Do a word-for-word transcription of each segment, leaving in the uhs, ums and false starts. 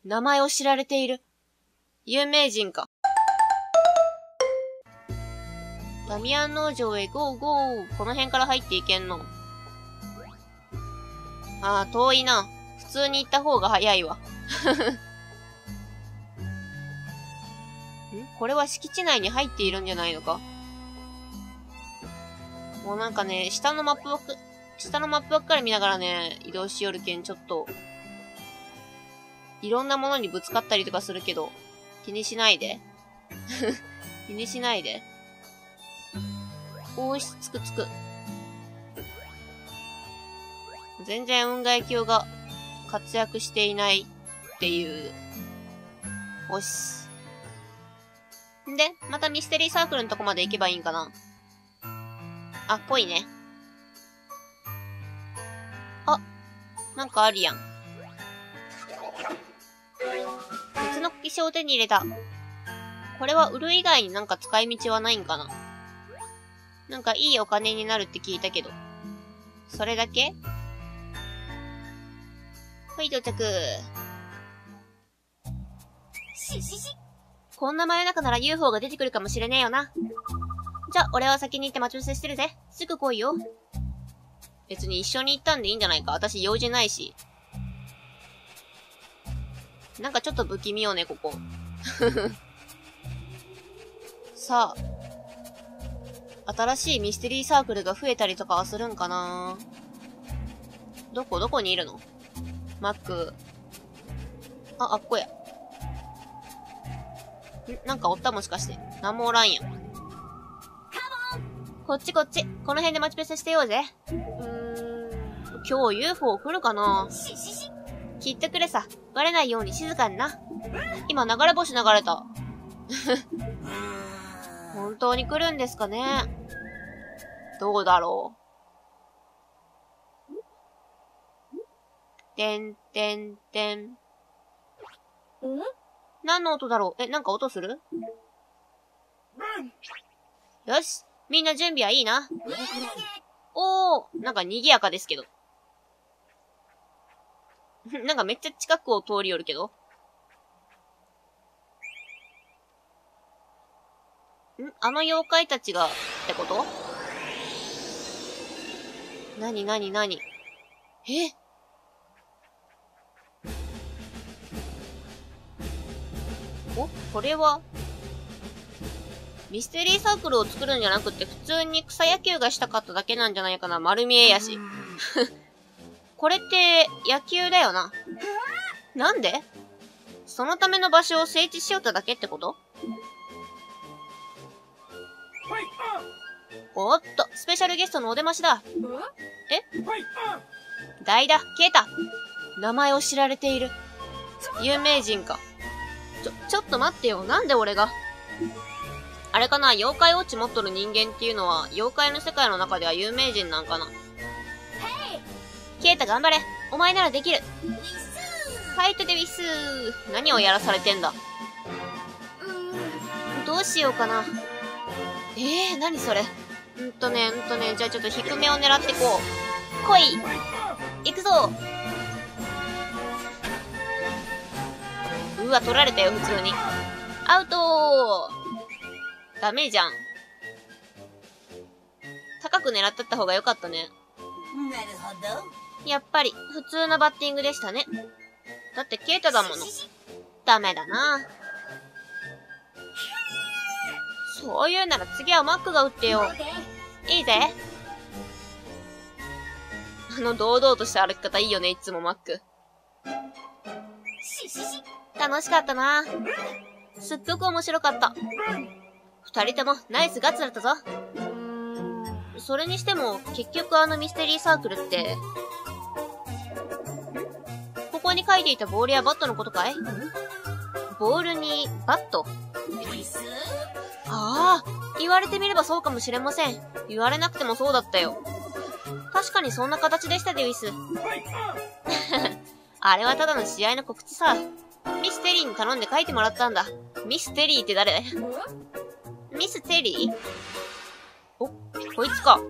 名前を知られている。有名人か。ダミアン農場へゴーゴー。この辺から入っていけんの。ああ、遠いな。普通に行った方が早いわ。ん？これは敷地内に入っているんじゃないのか？もうなんかね、下のマップばっか、下のマップばっかり見ながらね、移動しよるけん、ちょっと、いろんなものにぶつかったりとかするけど、気にしないで。気にしないで。おーし、つくつく。全然雲外鏡が活躍していないっていう。おし。んで、またミステリーサークルのとこまで行けばいいんかな。あ、ぽいね。あ、なんかあるやん。別の衣装を手に入れた。これは売る以外になんか使い道はないんかな。なんかいいお金になるって聞いたけど。それだけ？はい、到着。ししし。こんな真夜中なら ユーフォー が出てくるかもしれねえよな。じゃ、俺は先に行って待ち伏せしてるぜ。すぐ来いよ。別に一緒に行ったんでいいんじゃないか。私用事ないし。なんかちょっと不気味よね、ここ。さあ。新しいミステリーサークルが増えたりとかはするんかな？どこどこにいるの？マック。あ、あっこや。ん？なんかおったもしかして。なんもおらんやん。こっちこっち。この辺で待ち伏せしてようぜ。うーん。今日 ユーフォー 来るかな？きっと来るさ。バレないように静かにな。今流れ星流れた。本当に来るんですかね？どうだろう。てんてんてん。ん？何の音だろう？え、なんか音する？よし。みんな準備はいいな。おー、なんか賑やかですけど。なんかめっちゃ近くを通り寄るけど。ん？あの妖怪たちが、ってこと？なになになに？え？お？これはミステリーサークルを作るんじゃなくて、普通に草野球がしたかっただけなんじゃないかな。丸見えやし。これって、野球だよな。なんで？そのための場所を整地しようっただけってこと？おっと、スペシャルゲストのお出ましだ。え？代打、ケイタ。名前を知られている。有名人か。ちょ、ちょっと待ってよ。なんで俺が。あれかな、妖怪ウォッチ持っとる人間っていうのは、妖怪の世界の中では有名人なんかな。ケイタ頑張れ。お前ならできる。ファイトでウィスー。何をやらされてんだ。どうしようかな。えー、何それ。んとね、んとね、じゃあちょっと低めを狙ってこう。来い。行くぞ。うわ、取られたよ、普通に。アウトー。ダメじゃん。高く狙ってった方が良かったね。なるほど。やっぱり、普通のバッティングでしたね。だって、ケイタだもの。ダメだな。そういうなら次はマックが打ってよ。いいぜ。あの堂々とした歩き方いいよね、いつもマック。楽しかったな。すっごく面白かった。二人ともナイスガッツだったぞ。うーん、それにしても、結局あのミステリーサークルって、ここに書いていたボールやバットのことかい？ボールにバット？ああ、言われてみればそうかもしれません。言われなくてもそうだったよ。確かにそんな形でしたデビス。あれはただの試合の告知さ。ミステリーに頼んで書いてもらったんだ。ミステリーって誰？ミステリー？お、こいつか。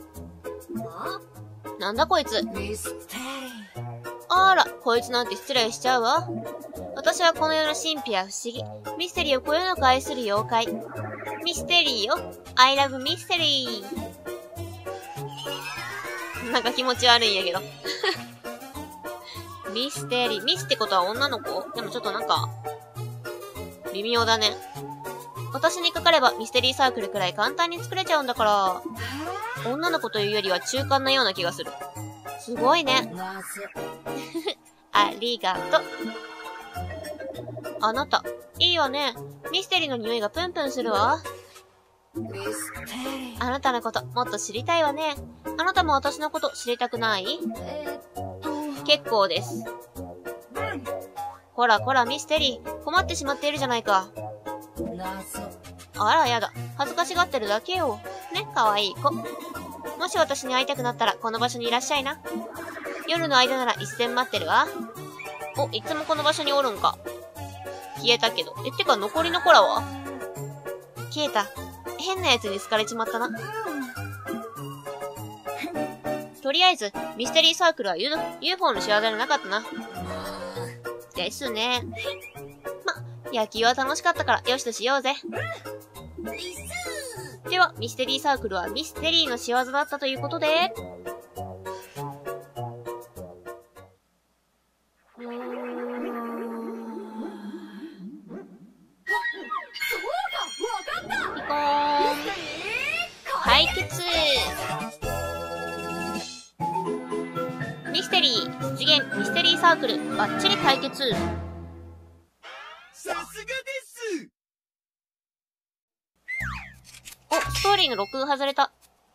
なんだこいつ。あら、こいつなんて失礼しちゃうわ。 私はこの世の神秘や不思議、ミステリーをこよなく愛する妖怪。ミステリーよ。I love ミステリー。なんか気持ち悪いんやけど。ミステリー。ミスってことは女の子？でもちょっとなんか、微妙だね。私にかかればミステリーサークルくらい簡単に作れちゃうんだから、女の子というよりは中間なような気がする。すごいね。ありがと。あなた、いいわね。ミステリーの匂いがプンプンするわ。あなたのこともっと知りたいわね。あなたも私のこと知りたくない？結構です。こらこらミステリー、困ってしまっているじゃないか。あらやだ。恥ずかしがってるだけよ。ね、かわいい子。もし私に会いたくなったらこの場所にいらっしゃいな。夜の間なら一戦待ってるわ。お、いつもこの場所におるんか。消えたけど。え、てか残りの子らは？消えた。変な奴に好かれちまったな。とりあえず、ミステリーサークルは ユーエフオー の仕業じゃなかったな。ですね。ま、野球は楽しかったからよしとしようぜ。では、ミステリーサークルはミステリーの仕業だったということで、うーん。ピコーン。解決。ミステリー、出現、ミステリーサークル、バッチリ解決。 さすがです。 お、ストーリーの録画外れた。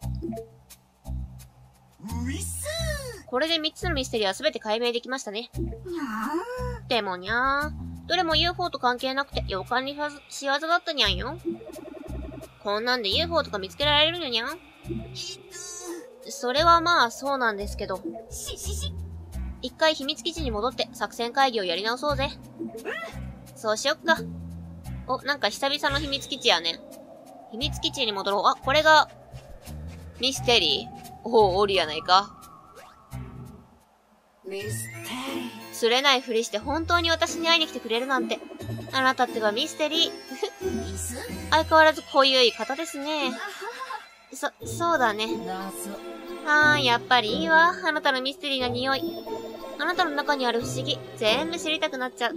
ういっすこれでみっつのミステリーはすべて解明できましたね。でもにゃー。どれも ユーフォー と関係なくて、妖怪に仕業だったにゃんよ。こんなんで ユーフォー とか見つけられるのにゃん。それはまあそうなんですけど。一回秘密基地に戻って作戦会議をやり直そうぜ。そうしよっか。お、なんか久々の秘密基地やね。秘密基地に戻ろう。あ、これが、ミステリー。おお、おるやないか。釣れないふりして本当に私に会いに来てくれるなんて。あなたってばミステリー。相変わらずこういう方ですね。そ、そうだね。あー、やっぱりいいわ。あなたのミステリーな匂い。あなたの中にある不思議、全部知りたくなっちゃう。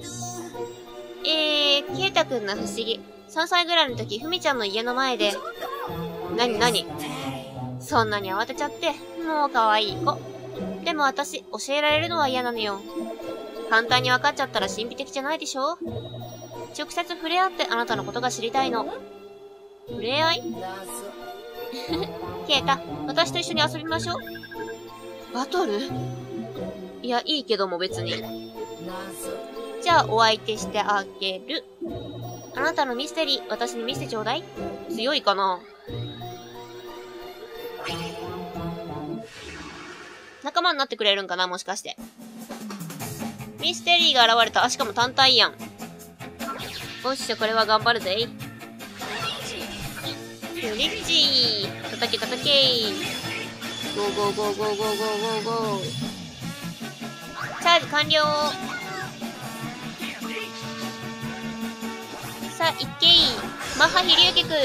えー、ケイタくんの不思議。さんさいぐらいの時、ふみちゃんの家の前で。なになに？そんなに慌てちゃって。もう可愛い子。でも私、教えられるのは嫌なのよ。簡単に分かっちゃったら神秘的じゃないでしょ？直接触れ合ってあなたのことが知りたいの。触れ合い？ケイタ、私と一緒に遊びましょう。バトル？いや、いいけども別に。じゃあ、お相手してあげる。あなたのミステリー、私に見せてちょうだい。強いかな？仲間になってくれるんかな、もしかして。ミステリーが現れた。あ、しかも単体やん。よっしゃ、これは頑張るぜ。フリッチー。叩け叩けー。ゴーゴーゴーゴーゴーゴーゴーゴー。チャージ完了。さあ、いっけー。マッハ飛龍脚。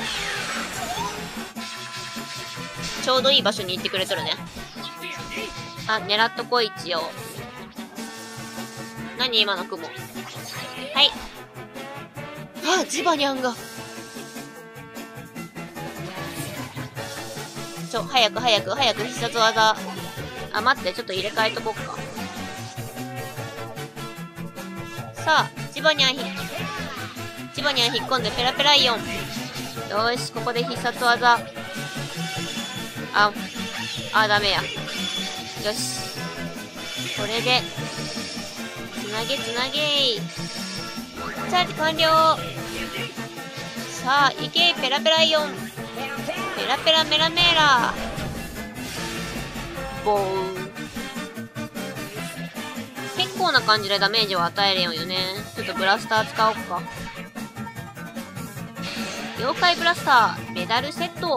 ちょうどいい場所に行ってくれとるね。あ、狙っとこい一応。何今の雲。はい。あ、ジバニャンが。ちょ、早く早く早く必殺技。あ、待って、ちょっと入れ替えとこっか。さあ、ジバニャンひ、ジバニャン引っ込んでペラペライオン。よーし、ここで必殺技。あ、あ、ダメや。よし。これで、つなげつなげー。チャージ完了。さあ、いけー、ペラペライオン。ペラペラメラメーラ。ボーン。結構な感じでダメージを与えれんよね。ちょっとブラスター使おうか。妖怪ブラスター、メダルセット。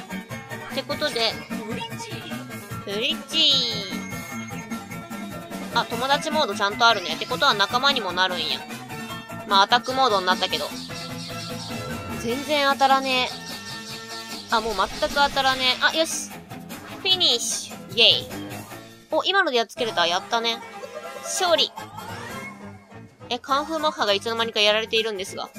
ってことで、フリッチー。 あ、友達モードちゃんとあるね。ってことは仲間にもなるんや。まあ、アタックモードになったけど。全然当たらねえ。あ、もう全く当たらねえ。あ、よし。フィニッシュ。イェイ。お、今のでやっつけれた。やったね。勝利。え、カンフーマッハがいつの間にかやられているんですが。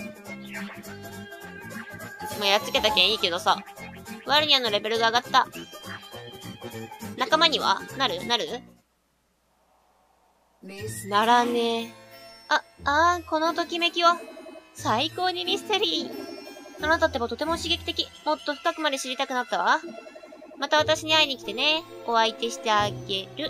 まあ、やっつけたけんいいけどさ。ワルニャンのレベルが上がった。仲間にはなるなるならねえ。あ、あー、このときめきは、最高にミステリー。あなたってばとても刺激的。もっと深くまで知りたくなったわ。また私に会いに来てね。お相手してあげる。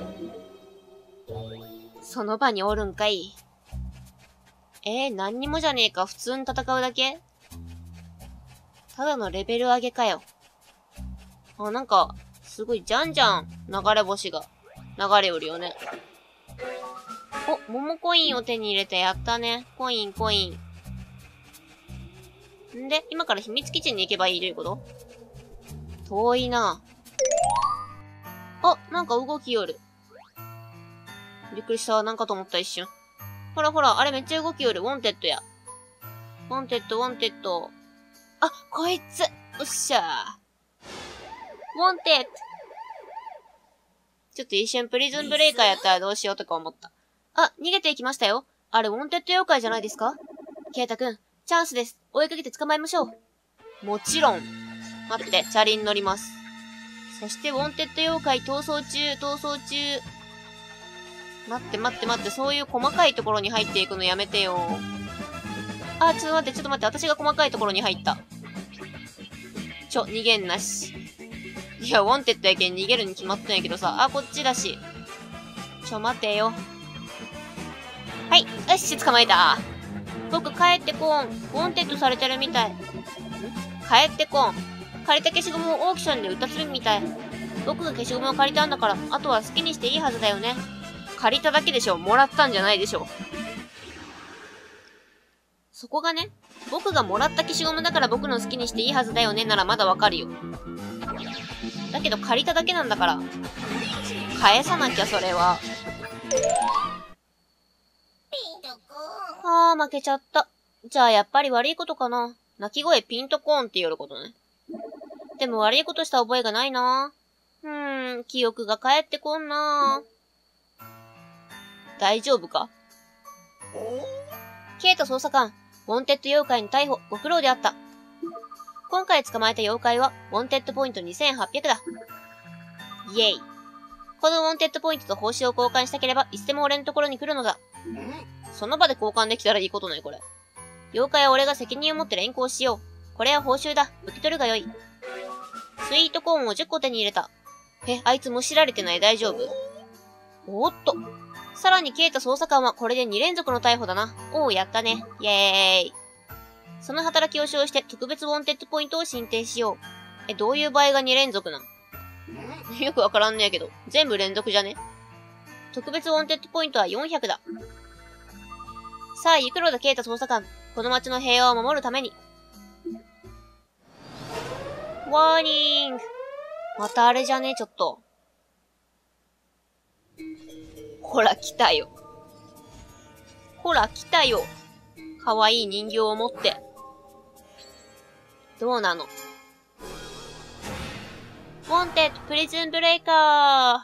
その場におるんかい。えー、何にもじゃねえか。普通に戦うだけ？ただのレベル上げかよ。あ、なんか、すごい、じゃんじゃん、流れ星が、流れおるよね。お、桃コインを手に入れてやったね。コイン、コイン。んで、今から秘密基地に行けばいいということ？遠いな。あ、なんか動きよる。びっくりした。なんかと思った一瞬。ほらほら、あれめっちゃ動きよる。ウォンテッドや。ウォンテッド、ウォンテッド。あ、こいつ。おっしゃー。ウォンテッド。ちょっと一瞬プリズンブレイカーやったらどうしようとか思った。あ、逃げていきましたよ。あれウォンテッド妖怪じゃないですか？ケイタくん、チャンスです。追いかけて捕まえましょう。もちろん。待って、チャリン乗ります。そしてウォンテッド妖怪逃走中、逃走中。待って待って待って、そういう細かいところに入っていくのやめてよ。あ、ちょっと待って、ちょっと待って、私が細かいところに入った。ちょ、逃げんなし。いや、ウォンテッドやけん逃げるに決まったんやけどさ。あ、こっちだし。ちょ、待てよ。はい、よし、捕まえた。僕帰ってこん。ウォンテッドされてるみたい。ん？帰ってこん。借りた消しゴムをオークションで売ったするみたい。僕が消しゴムを借りたんだから、あとは好きにしていいはずだよね。借りただけでしょ。もらったんじゃないでしょ。そこがね、僕がもらった消しゴムだから僕の好きにしていいはずだよねならまだわかるよ。だけど借りただけなんだから。返さなきゃ、それは。あー、負けちゃった。じゃあやっぱり悪いことかな。鳴き声ピンとコーンって言うことね。でも悪いことした覚えがないな。うーん、記憶が返ってこんな。大丈夫か？ケイト捜査官、ウォンテッド妖怪の逮捕、ご苦労であった。今回捕まえた妖怪は、ウォンテッドポイントにせんはっぴゃくだ。イェイ。このウォンテッドポイントと報酬を交換したければ、いつでも俺のところに来るのだ。その場で交換できたらいいことね、これ。妖怪は俺が責任を持って連行しよう。これは報酬だ。受け取るがよい。スイートコーンをじゅっこ手に入れた。え、あいつむしられてない？大丈夫？おーっと。さらにケイタ捜査官はこれでに連続の逮捕だな。おう、やったね。イェーイ。その働きを使用して特別ウォンテッドポイントを申請しよう。え、どういう場合がに連続なん？よくわからんねえけど。全部連続じゃね？特別ウォンテッドポイントはよんひゃくだ。さあ、行くのだ、ケイタ捜査官。この街の平和を守るために。ワーニング。またあれじゃねえ、ちょっと。ほら、来たよ。ほら、来たよ。かわいい人形を持って。どうなの？ウォンテッドプリズンブレイカー。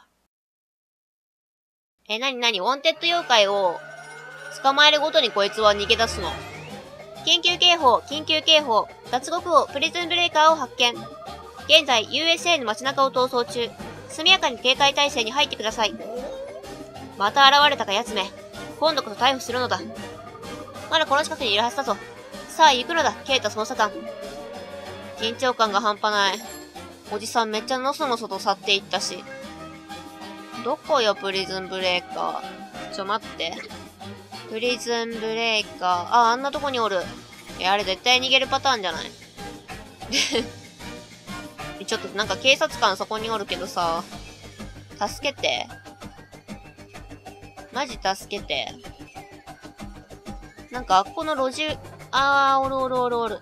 え、なになに？ウォンテッド妖怪を捕まえるごとにこいつは逃げ出すの。緊急警報、緊急警報。脱獄王プリズンブレイカーを発見。現在 ユーエスエー の街中を逃走中。速やかに警戒態勢に入ってください。また現れたか奴め。今度こそ逮捕するのだ。まだこの近くにいるはずだぞ。さあ行くのだ、ケイタ捜査官。緊張感が半端ない。おじさんめっちゃのそのそと去っていったし。どこよ、プリズンブレイカー。ちょ待って。プリズンブレイカー。あ、あんなとこにおる。え、あれ絶対逃げるパターンじゃないちょっとなんか警察官そこにおるけどさ。助けて。マジ助けて。なんかあっこの路地、あー、おるおるおるおる。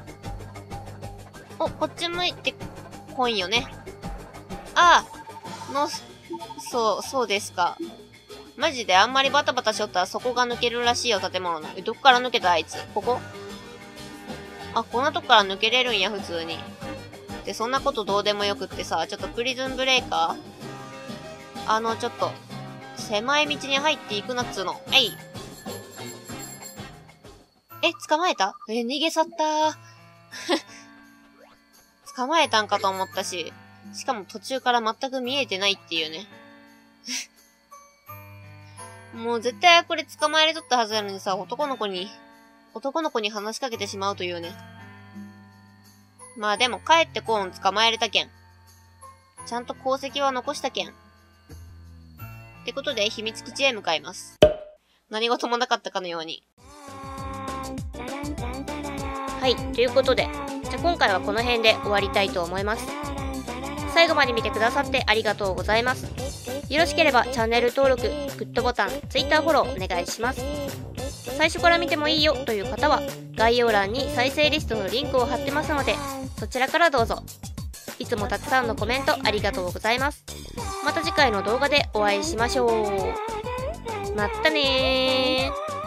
お、こっち向いてこいよね。あー、の、そう、そうですか。 マジであんまりバタバタしよったらそこが抜けるらしいよ、建物の。え、どっから抜けたあいつ。ここ？あ、こんなとこから抜けれるんや、普通に。で、そんなことどうでもよくってさ、ちょっとプリズンブレーカーあの、ちょっと、狭い道に入っていくなっつうの。はい。え、捕まえた？え、逃げ去ったー。捕まえたんかと思ったし、しかも途中から全く見えてないっていうね。もう絶対これ捕まえれとったはずなのにさ、男の子に、男の子に話しかけてしまうというね。まあでも帰ってコーン捕まえれたけん。ちゃんと功績は残したけん。ってことで秘密基地へ向かいます。何事もなかったかのように。はい、ということで、じゃあ今回はこの辺で終わりたいと思います。最後まで見てくださってありがとうございます。よろしければチャンネル登録、グッドボタン、Twitter フォローお願いします。最初から見てもいいよという方は、概要欄に再生リストのリンクを貼ってますので、そちらからどうぞ。いつもたくさんのコメントありがとうございます。また次回の動画でお会いしましょう。まったねー。